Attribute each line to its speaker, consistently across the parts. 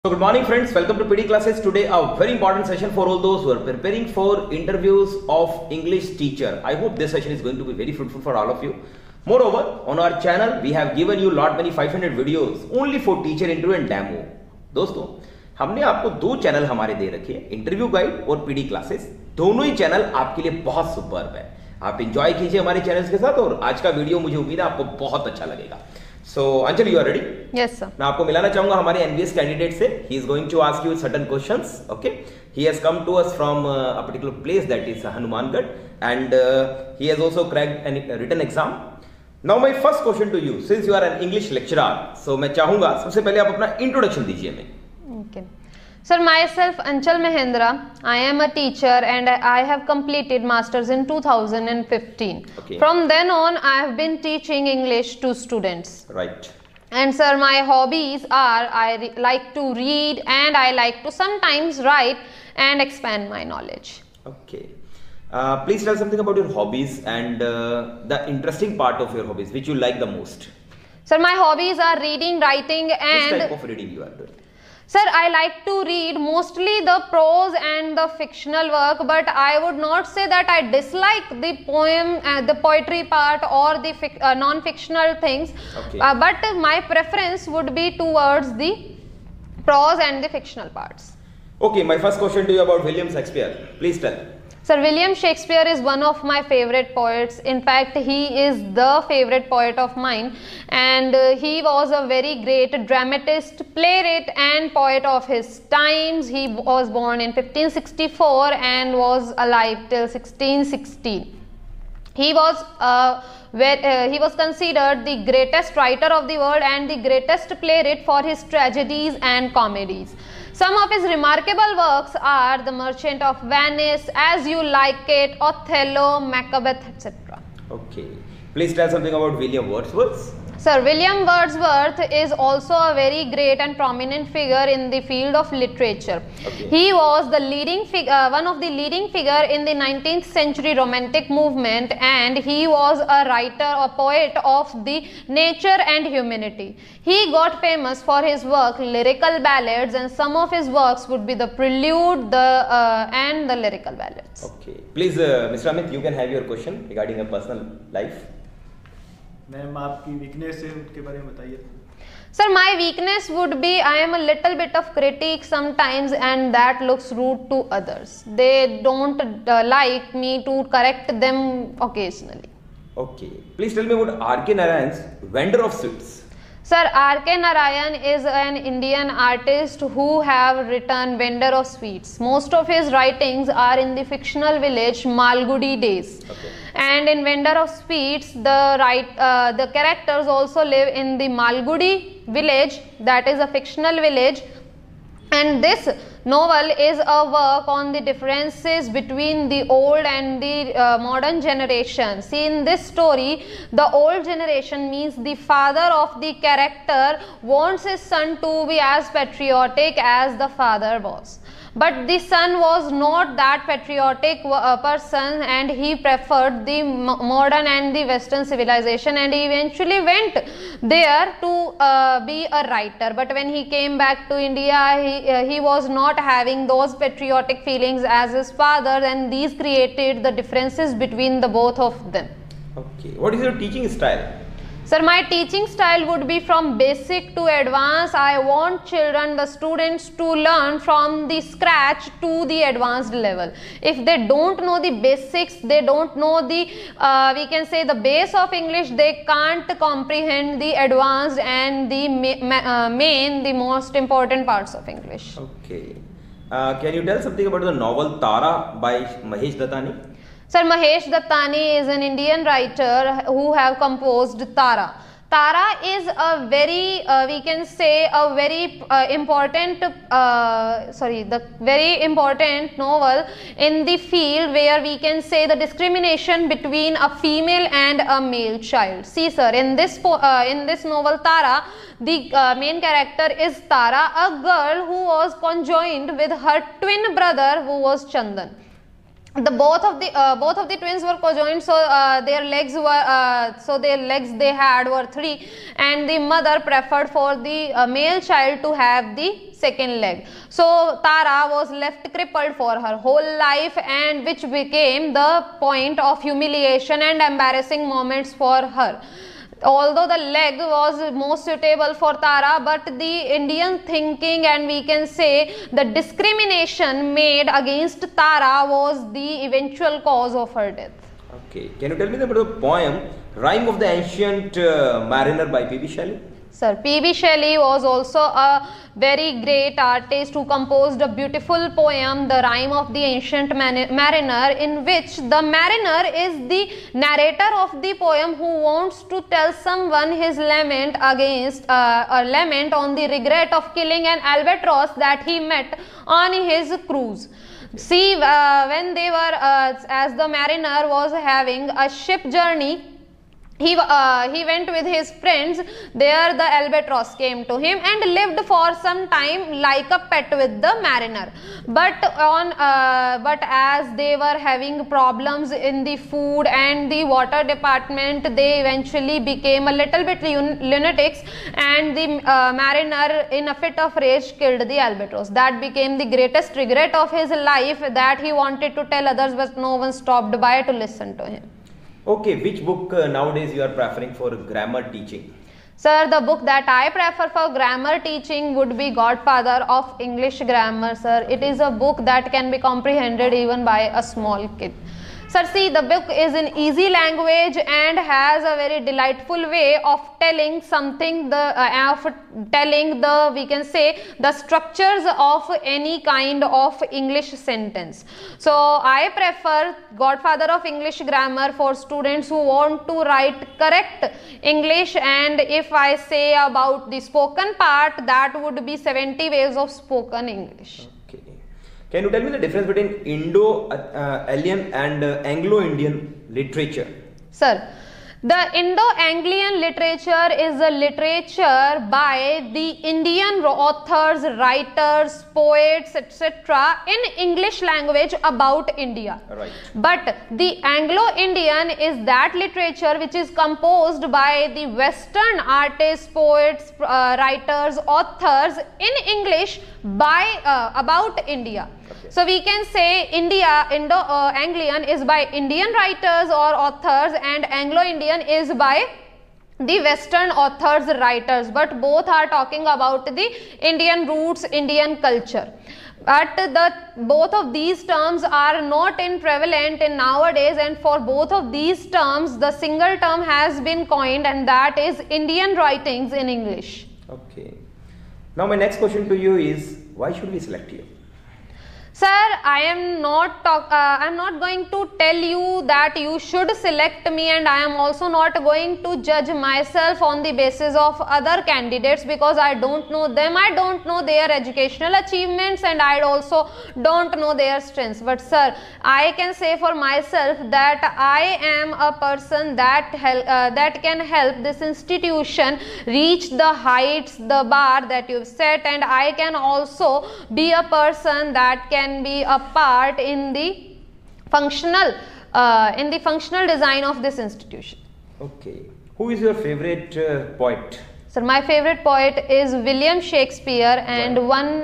Speaker 1: So good morning friends, welcome to PD classes. Today a very important session for all those who are preparing for interviews of English teacher. I hope this session is going to be very fruitful for all of you. Moreover, on our channel we have given you lot many 500 videos only for teacher interview and demo. दोस्तों हमने आपको दो channel हमारे दे रखे हैं, interview guide और PD classes. दोनों ही चैनल आपके लिए बहुत सुपर्ब है. आप एंजॉय कीजिए हमारे चैनल्स के साथ और आज का वीडियो मुझे उम्मीद है आपको बहुत अच्छा लगेगा. So Anjali, you are ready?
Speaker 2: Yes sir.
Speaker 1: मैं आपको मिलाना चाहूंगा हमारे NVS कैंडिडेट से. He is going to ask you certain questions. Okay. He has come to us from a particular place that is Hanumangarh, and he has also cracked a written exam. Now my first question to you, since you are an English lecturer, so मैं चाहूंगा सबसे पहले आप अपना introduction दीजिए हमें.
Speaker 2: Okay. Sir, myself Anchal Mahendra. I am a teacher and I have completed masters in 2015.
Speaker 1: Okay.
Speaker 2: From then on, I have been teaching English to students.
Speaker 1: Right.
Speaker 2: And sir, my hobbies are I like to read and I like to sometimes write and expand my knowledge.
Speaker 1: Okay. Please tell something about your hobbies and the interesting part of your hobbies, which you like the most.
Speaker 2: Sir, my hobbies are reading, writing and...
Speaker 1: Which type of reading you are doing?
Speaker 2: Sir, I like to read mostly the prose and the fictional work, but I would not say that I dislike the poem, the poetry part or the non-fictional things.
Speaker 1: Okay.
Speaker 2: But my preference would be towards the prose and the fictional parts.
Speaker 1: Okay, my first question to you about William Shakespeare. Please tell.
Speaker 2: Sir, William Shakespeare is one of my favorite poets. In fact, he is the favorite poet of mine, and he was a very great dramatist, playwright and poet of his times. He was born in 1564 and was alive till 1616. He was considered the greatest writer of the world and the greatest playwright for his tragedies and comedies. Some of his remarkable works are The Merchant of Venice, As You Like It, Othello, Macbeth, etc.
Speaker 1: Okay. Please tell something about William Wordsworth.
Speaker 2: Sir, William Wordsworth is also a very great and prominent figure in the field of literature.
Speaker 1: Okay.
Speaker 2: He was the leading one of the leading figure in the 19th century romantic movement, and he was a writer or poet of the nature and humanity. He got famous for his work lyrical ballads, and some of his works would be the prelude, and the lyrical ballads.
Speaker 1: Okay. Please, Mr. Amit, you can have your question regarding your personal life.
Speaker 3: Ma'am आपकी weakness है उसके बारे में बताइए.
Speaker 2: Sir, my weakness would be I am a little bit of critic sometimes, and that looks rude to others. They don't like me to correct them occasionally.
Speaker 1: Okay. Please tell me about R.K. Narayan's Vendor of Sweets.
Speaker 2: Sir, R.K. Narayan is an Indian artist who have written Vendor of Sweets. Most of his writings are in the fictional village Malgudi days.
Speaker 1: Okay.
Speaker 2: And in Vendor of Sweets, the characters also live in the Malgudi village, that is a fictional village. And this novel is a work on the differences between the old and the modern generation. See, in this story, the old generation means the father of the character wants his son to be as patriotic as the father was. But the son was not that patriotic person, and he preferred the modern and the western civilization, and he eventually went there to be a writer. But when he came back to India, he was not having those patriotic feelings as his father, and these created the differences between the both of them.
Speaker 1: Okay. What is your teaching style?
Speaker 2: Sir, my teaching style would be from basic to advanced. I want children, the students, to learn from the scratch to the advanced level. If they don't know the basics, they don't know the, we can say the base of English, they can't comprehend the advanced and the the most important parts of English.
Speaker 1: Okay. Can you tell something about the novel Tara by Mahesh Dattani?
Speaker 2: Sir, Mahesh Dattani is an Indian writer who have composed Tara. Tara is a very, we can say a very important, the very important novel in the field where we can say the discrimination between a female and a male child. See sir, in this novel Tara, the main character is Tara, a girl who was conjoined with her twin brother who was Chandan. the both of the twins were conjoined, so their legs they had were 3, and the mother preferred for the male child to have the second leg. So Tara was left crippled for her whole life, and which became the point of humiliation and embarrassing moments for her. Although the leg was most suitable for Tara, but the Indian thinking, and we can say the discrimination made against Tara, was the eventual cause of her death.
Speaker 1: Okay, can you tell me about the poem Rhyme of the Ancient Mariner by P.B. Shelley?
Speaker 2: Sir, P.B. Shelley was also a very great artist who composed a beautiful poem, The Rhyme of the Ancient Mariner, in which the mariner is the narrator of the poem who wants to tell someone his lament against a lament on the regret of killing an albatross that he met on his cruise. See, when they were as the mariner was having a ship journey, he went with his friends. There the albatross came to him and lived for some time like a pet with the mariner. But as they were having problems in the food and the water department, they eventually became a little bit lunatics, and the mariner in a fit of rage killed the albatross. That became the greatest regret of his life, that he wanted to tell others, but no one stopped by to listen to him.
Speaker 1: Okay, which book nowadays you are preferring for grammar teaching?
Speaker 2: Sir, the book that I prefer for grammar teaching would be Godfather of English Grammar, sir. It is a book that can be comprehended even by a small kid. Sir, see, the book is in easy language and has a very delightful way of telling something, we can say, the structures of any kind of English sentence. So I prefer Godfather of English Grammar for students who want to write correct English, and if I say about the spoken part, that would be 70 ways of spoken English.
Speaker 1: Okay. Can you tell me the difference between Indo-Aryan and Anglo-Indian literature?
Speaker 2: Sir, the Indo-Anglian literature is a literature by the Indian authors, writers, poets, etc. in English language about India.
Speaker 1: Right.
Speaker 2: But the Anglo-Indian is that literature which is composed by the Western artists, poets, writers, authors in English by about India.
Speaker 1: Okay.
Speaker 2: So we can say Indo-Anglian is by Indian writers or authors, and Anglo-Indian is by the Western authors, writers, but both are talking about the Indian roots, Indian culture. But both of these terms are not prevalent in nowadays, and for both of these terms the single term has been coined, and that is Indian writings in English.
Speaker 1: Okay. Now my next question to you is, why should we select you?
Speaker 2: Sir, I am not going to tell you that you should select me, and I am also not going to judge myself on the basis of other candidates, because I don't know them, I don't know their educational achievements, and I also don't know their strengths. But sir, I can say for myself that I am a person that can help this institution reach the heights, the bar that you've set, and I can also be a person that can be a part in the functional design of this institution.
Speaker 1: Okay. Who is your favorite poet?
Speaker 2: Sir, my favorite poet is William Shakespeare, and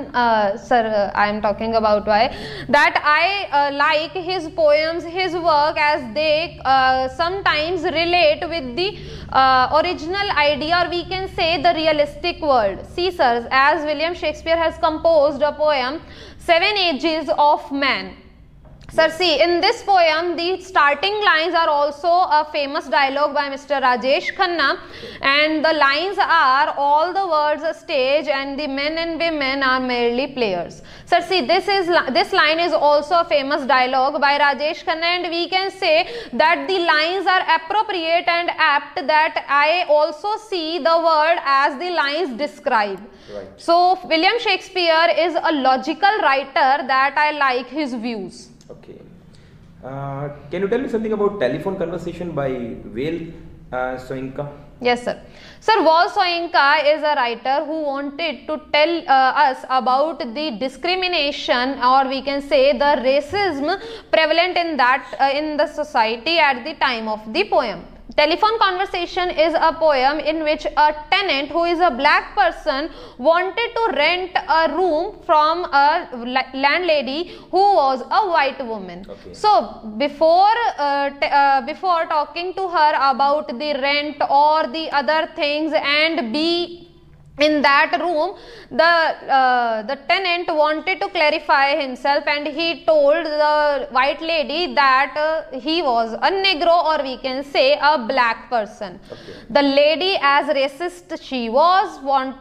Speaker 2: I am talking about why. That I like his poems, his work, as they sometimes relate with the original idea, or we can say the realistic world. See, sirs, as William Shakespeare has composed a poem, 7 Ages of Man. Sir, see, in this poem, the starting lines are also a famous dialogue by Mr. Rajesh Khanna, and the lines are, all the world's a stage and the men and women are merely players. Sir, see, this line is also a famous dialogue by Rajesh Khanna, and we can say that the lines are appropriate and apt, that I also see the word as the lines describe.
Speaker 1: Right.
Speaker 2: So, William Shakespeare is a logical writer that I like his views.
Speaker 1: Okay. Can you tell me something about Telephone Conversation by Vale Soyinka?
Speaker 2: Yes, sir. Sir, Wall Soyinka is a writer who wanted to tell us about the discrimination, or we can say the racism prevalent in the society at the time of the poem. Telephone Conversation is a poem in which a tenant who is a black person wanted to rent a room from a landlady who was a white woman.
Speaker 1: Okay.
Speaker 2: So before talking to her about the rent or the other things and be in that room, the tenant wanted to clarify himself, and he told the white lady that he was a negro, or we can say a black person.
Speaker 1: Okay.
Speaker 2: The lady, as racist she was,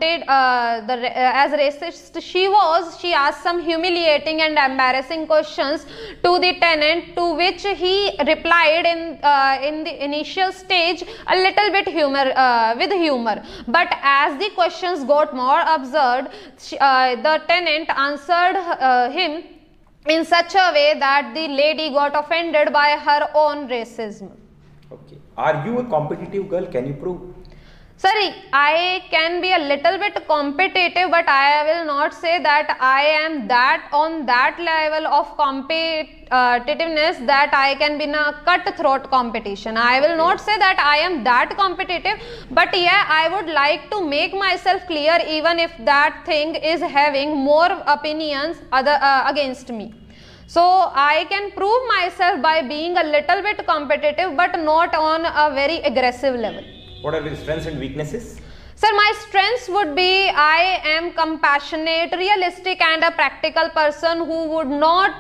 Speaker 2: she asked some humiliating and embarrassing questions to the tenant, to which he replied in the initial stage a little bit with humor. But as the questions got more absurd, the tenant answered him in such a way that the lady got offended by her own racism.
Speaker 1: Okay. Are you a competitive girl? Can you prove?
Speaker 2: Sorry, I can be a little bit competitive, but I will not say that I am on that level of competitiveness that I can be in a cutthroat competition. I will not say that I am that competitive, but yeah, I would like to make myself clear even if that thing is having more opinions against me. So I can prove myself by being a little bit competitive, but not on a very aggressive level.
Speaker 1: What are your strengths and weaknesses?
Speaker 2: Sir, my strengths would be I am compassionate, realistic and a practical person who would not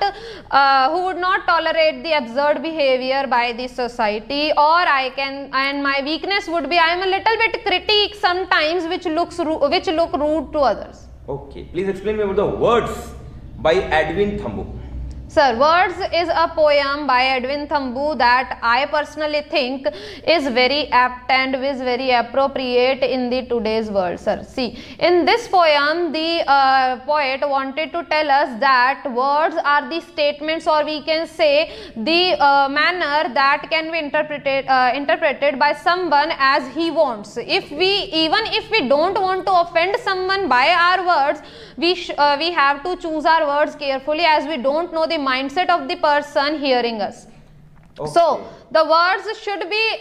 Speaker 2: tolerate the absurd behavior by the society, and my weakness would be I am a little bit critique sometimes which look rude to others.
Speaker 1: Okay. Please explain me about the Words by Edwin Thumboo.
Speaker 2: Sir, Words is a poem by Edwin Thumboo that I personally think is very apt and is very appropriate in the today's world, sir. See, in this poem, the poet wanted to tell us that words are the statements, or we can say the manner that can be interpreted by someone as he wants. Even if we don't want to offend someone by our words, we have to choose our words carefully, as we don't know the mindset of the person hearing us.
Speaker 1: Okay.
Speaker 2: So the words should be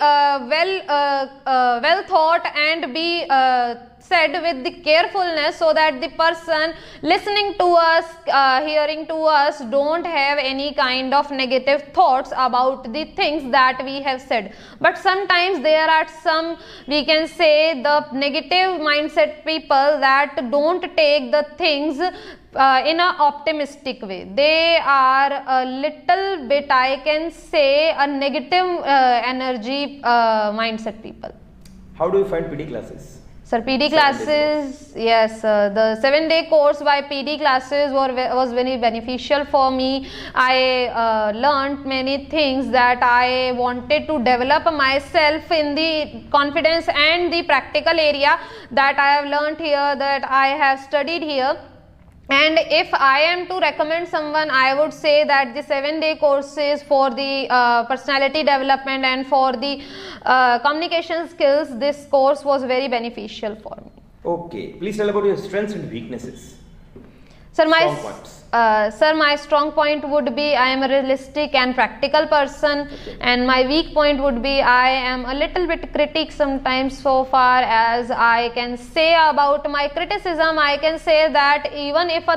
Speaker 2: well thought and be said with the carefulness, so that the person listening to us, hearing to us, don't have any kind of negative thoughts about the things that we have said. But sometimes there are some, we can say, the negative mindset people that don't take the things in an optimistic way. They are a little bit, I can say, a negative energy mindset people.
Speaker 1: How do you find PD classes?
Speaker 2: Sir, PD classes, yes, the 7-day course by PD classes was very beneficial for me. I learned many things that I wanted to develop myself in the confidence and the practical area that I have learned here, that I have studied here. And if I am to recommend someone, I would say that the 7-day courses for the personality development and for the communication skills, this course was very beneficial for me.
Speaker 1: Okay, please tell about your strengths and weaknesses.
Speaker 2: Sir,
Speaker 1: Strong points.
Speaker 2: My strong point would be I am a realistic and practical person,
Speaker 1: Okay.
Speaker 2: and my weak point would be I am a little bit critic sometimes. So far as I can say about my criticism, I can say that even if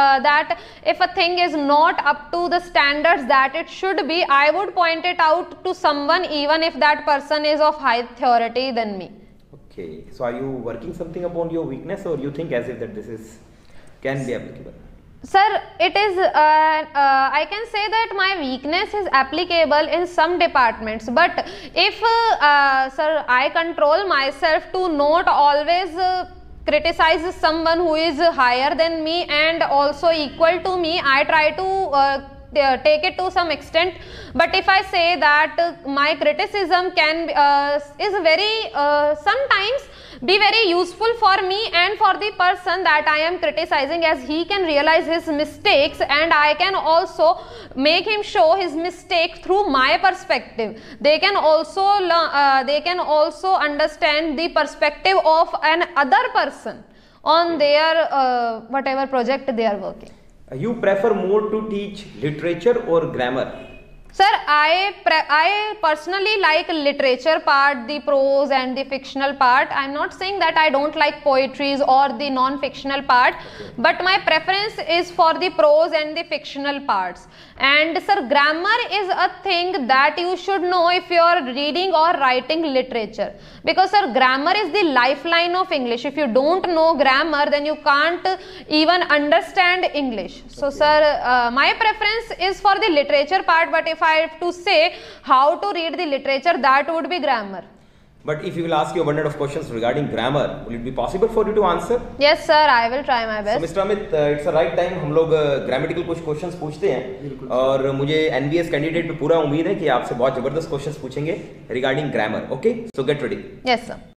Speaker 2: a thing is not up to the standards that it should be, I would point it out to someone, even if that person is of high authority than me.
Speaker 1: Okay, so are you working something upon your weakness, or you think as if that this can be applicable?
Speaker 2: Sir, it is, I can say that my weakness is applicable in some departments, but if, sir, I control myself to not always criticize someone who is higher than me and also equal to me, I try to take it to some extent. But if I say that my criticism is very sometimes be very useful for me and for the person that I am criticizing, as he can realize his mistakes and I can also make him show his mistake through my perspective. They can also understand the perspective of an other person on their whatever project they are working.
Speaker 1: You prefer more to teach literature or grammar?
Speaker 2: Sir, I personally like literature part, the prose and the fictional part. I am not saying that I don't like poetries or the non-fictional part, but my preference is for the prose and the fictional parts. And sir, grammar is a thing that you should know if you are reading or writing literature, because sir, grammar is the lifeline of English. If you don't know grammar, then you can't even understand English. So sir, my preference is for the literature part, but if I have to say how to read the literature, that would be grammar.
Speaker 1: But if you will ask you a abundance of questions regarding grammar, will it be possible for you to answer?
Speaker 2: Yes sir, I will try my best.
Speaker 1: So Mr. Amit, it's a right time हम लोग grammatical कुछ questions पूछते हैं और मुझे NBS candidate पे पूरा उम्मीद है कि आपसे बहुत जबरदस्त क्वेश्चंस पूछेंगे regarding grammar. Okay, so get ready.
Speaker 2: Yes sir.